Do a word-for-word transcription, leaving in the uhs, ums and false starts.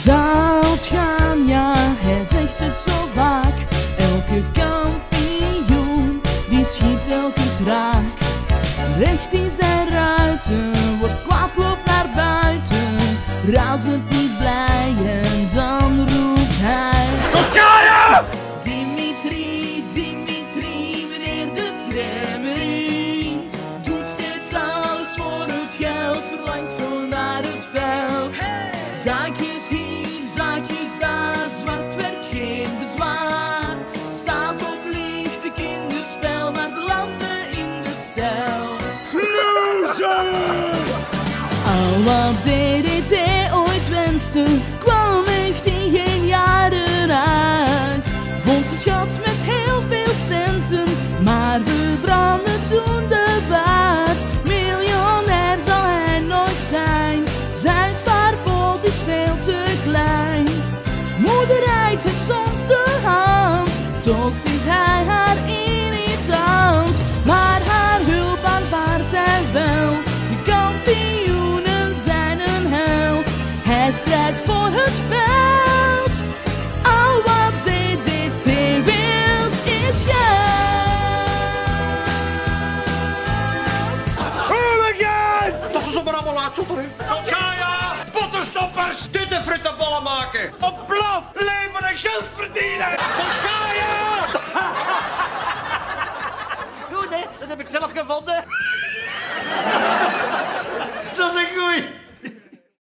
Zal het gaan, ja, hij zegt het zo vaak. Elke kampioen, die schiet telkens raak. Recht in zijn ruiten, wordt kwaad, loopt naar buiten. Razend niet blij en dan roept hij: Sociale! Dimitri, Dimitri, meneer de trammerie. Doet steeds alles voor het geld, verlangt zo naar het veld. Zaakjes hier, zaakjes daar, zwart werk geen bezwaar. Staat op lichte kinderspel, maar belanden in de cel. Al wat D D T ooit wenste, kwam echt in geen jaren uit. Vond een schat met heel veel centen, maar verbrandde toen de buit. Miljonair zal hij nooit zijn, zijn spaarpot is veel te klein. Moeder reikt het soms de hand, toch vindt hij haar irritant. Maar haar hulp aanvaardt hij wel, de kampioenen zijn een hel. Hij strijdt voor